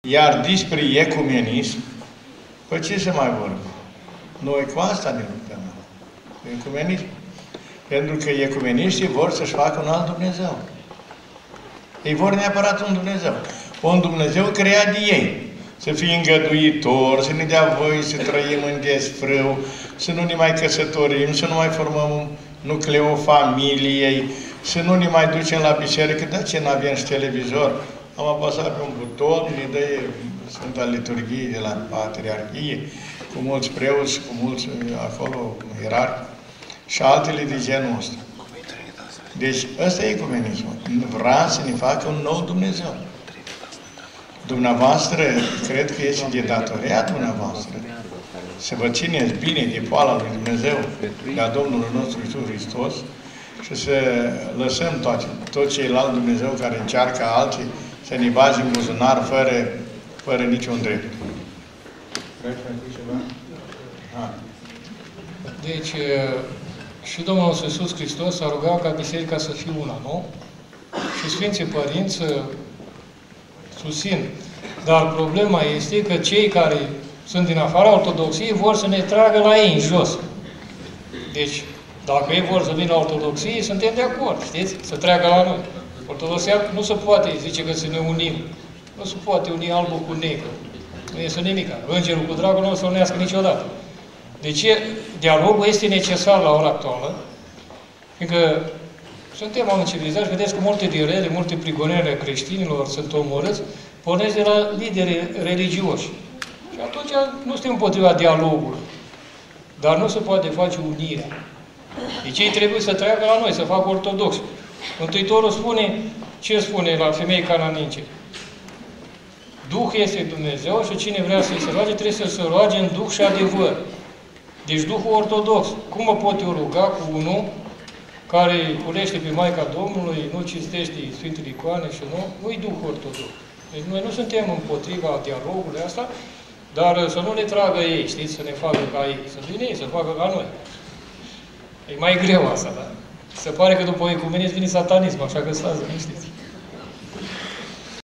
Iar despre ecumenism, pe ce se mai vorbe? Noi cu asta ne luptăm. Ecumenism. Pentru că ecumeniștii vor să-și facă un alt Dumnezeu. Ei vor neapărat un Dumnezeu. Un Dumnezeu creat de ei. Să fie îngăduitor, să ne dea voie să trăim în desfrâu, să nu ne mai căsătorim, să nu mai formăm nucleul familiei, să nu ne mai ducem la biserică. De ce n-avem și televizor? Am apăsat pe un buton, ne dă Sfânta Liturghie de la Patriarhie, cu mulți preoți, cu mulți acolo ierarhi și altele de genul ăsta. Deci ăsta e ecumenismul. Vrea să ne facă un nou Dumnezeu. Dumneavoastră, cred că este de datoria dumneavoastră să vă țineți bine de poala lui Dumnezeu, de-a Domnului nostru Iisus Hristos și să lăsăm tot ceilalți Dumnezeu care încearcă alții să ne bage în buzunar fără niciun drept. Vrei să mai spui ceva? Deci, și Domnul nostru Iisus Hristos a rugat ca biserica să fie una, nu? Și Sfinții Părinți susțin. Dar problema este că cei care sunt din afara ortodoxiei vor să ne tragă la ei în jos. Deci, dacă ei vor să vină la ortodoxie, suntem de acord, știți? Să treacă la noi. Ortodoxia nu se poate, zice că să ne unim. Nu se poate uni albul cu negru. Nu este nimic. Îngerul cu dragul nu o să unească niciodată. Deci, dialogul este necesar la ora actuală, fiindcă suntem oameni civilizați, vedeți că multe din rele, multe prigonere creștinilor sunt omorâți, pornesc de la lideri religioși. Și atunci nu suntem împotriva dialogului. Dar nu se poate face unirea. Deci ei trebuie să treacă la noi, să facă ortodox. Mântuitorul spune, ce spune la femei cananice? Duh este Dumnezeu și cine vrea să-i se roage, trebuie să se roage în Duh și adevăr. Deci Duhul ortodox. Cum mă pot eu ruga cu unul care culește pe Maica Domnului, nu cinstește Sfintele Icoane și nu-i Duhul ortodox. Deci noi nu suntem împotriva dialogului asta, dar să nu ne tragă ei, știți, să ne facă ca ei. Să vină ei, să facă ca noi. E mai greu asta, da? Se pare că după ecumenism vine satanism, așa că stați, nu știți.